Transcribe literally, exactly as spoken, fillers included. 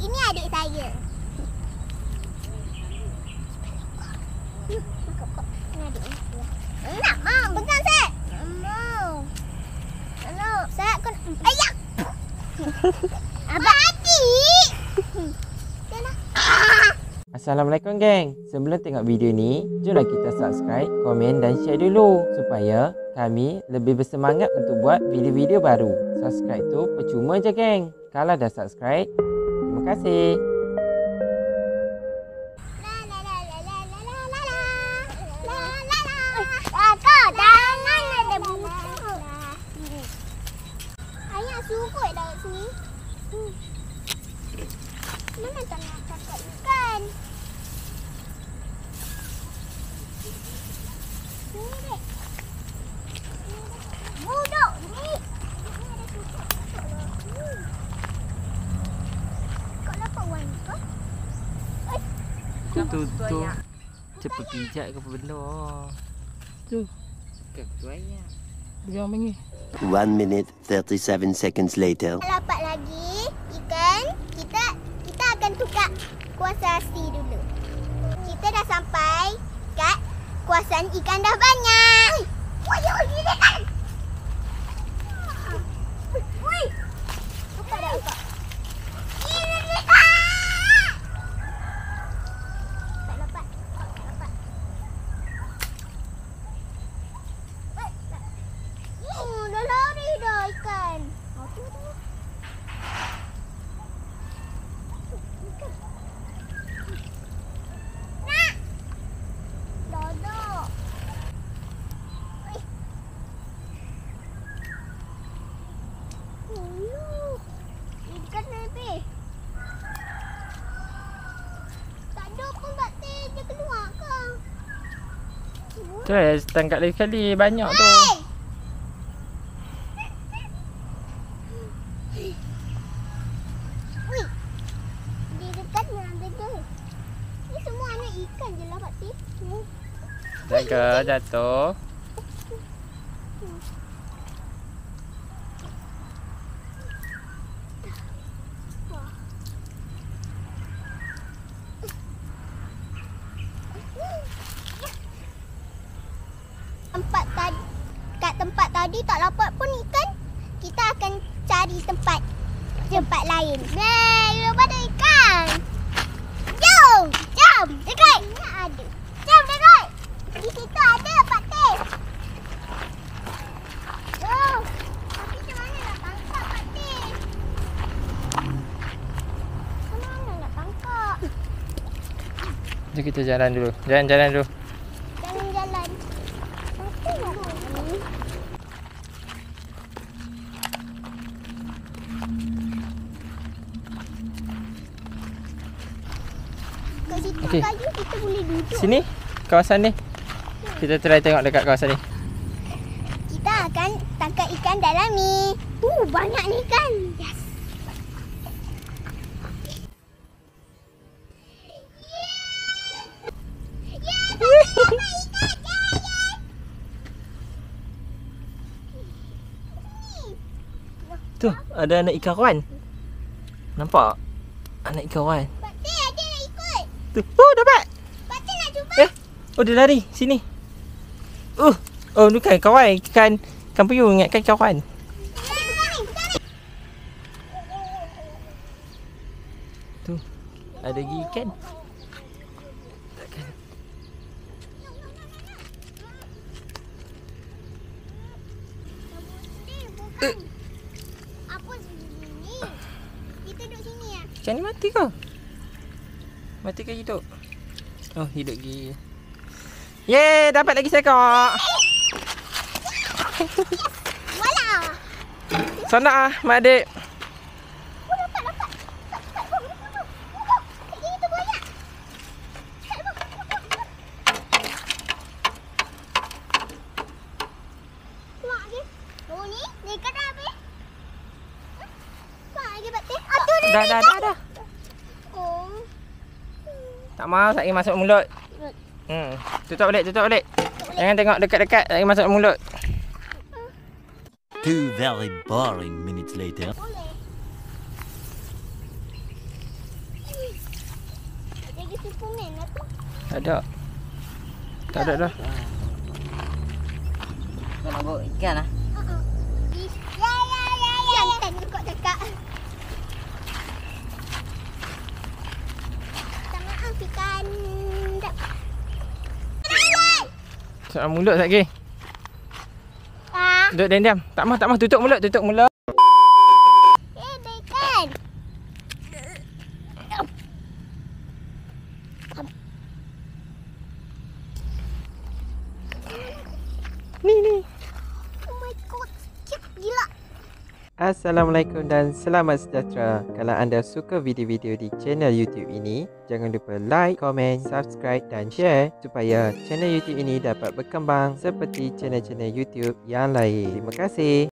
Ini adik saya. Nak mau. Pegang saya. Nak mau. Nak. Saya akan. Ayak. Abang adik. Assalamualaikum geng. Sebelum tengok video ni, jomlah kita subscribe, komen dan share dulu supaya kami lebih bersemangat untuk buat video-video baru. Subscribe tu percuma je geng. Kalau dah subscribe, terima kasih. Sukut laut sini. Hmm. Mana tak nak tangkap ikan? Ni dek. Budok ni. Ni ada sukut. Hmm. Kau dapat warna ke? Eh. Tu tu. Cepat pijak ke apa benda. Tu. Kat tu ayah. Dia mengi. One minute thirty-seven seconds later. Dapat lagi ikan, kita kita akan tukar kuasa asli dulu. Kita dah sampai kat kuasaan ikan dah banyak. Woi, woi, ini kan. Woi. Apa dah apa? Ini ni kan. Tak dapat. Tak dapat. Oh, dah lari dah ikan. Oh, tu tu. Nak. Dodok. Oh, ikan lebih. Tak ada pun batik dia keluar ke? Tu tangkap lagi sekali banyak tu. Hey! Ikan je lah Pak Ti. Jaga jatuh. Tempat tadi, kat tempat tadi tak dapat pun ikan. Kita akan cari tempat tempat lain. Nah, kita ada ikan. Jom, jom, dekat. Ini ada. Jom dekat. Di situ ada Pak Teh. Jom. Tapi macam mana nak tangkap Pak Teh? Macam mana nak tangkap? Jom kita jalan dulu. Jalan-jalan dulu. Jalan-jalan. Apa nak ni? Kat situ Okey. kayu kita boleh duduk. Sini, kawasan ni. Kita try tengok dekat kawasan ni. Kita akan tangkap ikan dalam ni. Uh, banyak ni ikan. Yes. Tu, ada anak ikan kawan. Nampak? Anak ikan kawan. Pak Teh, ada nak ikut. Tu. Oh, dapat. Pak Teh nak cuba. Eh, oh dia lari sini. Uh, oh ni kan kawan ikan ikan puyuh ingatkan kawan. Tu. Ada lagi ikan. Takkan. Bukan. Apa sini? Kita duduk sini ya. Ikan ni mati ke? Mati ke hidup? Oh, hidup lagi. Yeay, dapat lagi seekor. Wala. Sana ah, mak adik. Oh, dapat, dapat. Lagi itu banyak. Keluar lagi. Oh ni, ni ikan dah habis. Keluar lagi Pak Teh. Ah, tu dia. Dah, dah, dah, dah. Oh. Tak mau tak pergi masuk mulut. Hmm, tutup balik, tutup balik. Jangan tengok dekat-dekat, tak pergi masuk mulut. Two very boring minutes later. Boleh. Ada Superman lah tu. Tak ada. Tak ada dah. Kau nak bawa ikan lah. Uh-uh. Ya, ya, ya, ya. Jangan kau cakap. Tak maaf ikan. Soal mulut tak, Geng? Ah, Duduk diam-diam. Tak mah, tak mah. Tutup mulut, tutup mulut. eh, ada ikan. Ni, ni. Oh my god, cute gila. Assalamualaikum dan selamat sejahtera. Kalau anda suka video-video di channel YouTube ini, jangan lupa like, komen, subscribe dan share supaya channel YouTube ini dapat berkembang seperti channel-channel YouTube yang lain. Terima kasih.